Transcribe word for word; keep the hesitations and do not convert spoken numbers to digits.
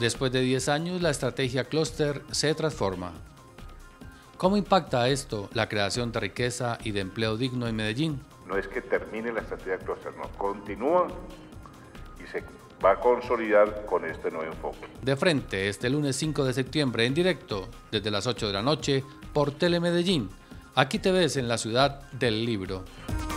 Después de diez años, la estrategia Clúster se transforma. ¿Cómo impacta esto la creación de riqueza y de empleo digno en Medellín? No es que termine la estrategia Clúster, no, continúa y se va a consolidar con este nuevo enfoque. De frente, este lunes cinco de septiembre, en directo, desde las ocho de la noche, por Telemedellín. Aquí te ves en la ciudad del libro.